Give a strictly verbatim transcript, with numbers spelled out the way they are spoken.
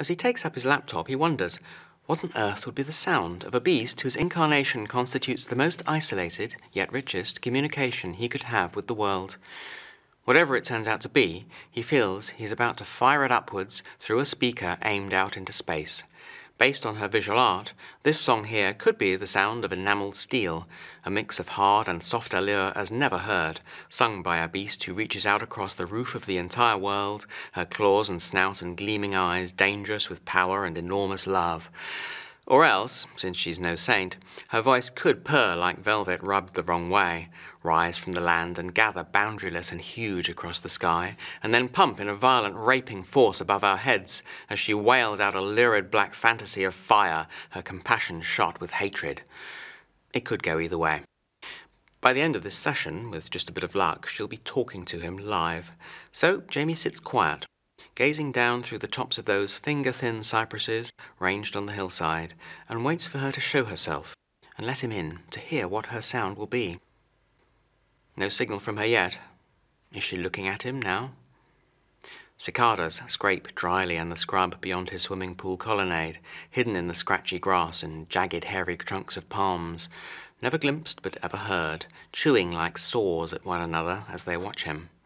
As he takes up his laptop, he wonders what on earth would be the sound of a beast whose incarnation constitutes the most isolated, yet richest, communication he could have with the world. Whatever it turns out to be, he feels he's about to fire it upwards through a speaker aimed out into space. Based on her visual art, this song here could be the sound of enamelled steel, a mix of hard and soft allure as never heard, sung by a beast who reaches out across the roof of the entire world, her claws and snout and gleaming eyes dangerous with power and enormous love. Or else, since she's no saint, her voice could purr like velvet rubbed the wrong way, rise from the land and gather boundaryless and huge across the sky, and then pump in a violent raping force above our heads as she wails out a lurid black fantasy of fire, her compassion shot with hatred. It could go either way. By the end of this session, with just a bit of luck, she'll be talking to him live. So Jamie sits quiet, gazing down through the tops of those finger-thin cypresses ranged on the hillside, and waits for her to show herself and let him in to hear what her sound will be. No signal from her yet. Is she looking at him now? Cicadas scrape dryly in the scrub beyond his swimming pool colonnade, hidden in the scratchy grass and jagged hairy trunks of palms, never glimpsed but ever heard, chewing like saws at one another as they watch him.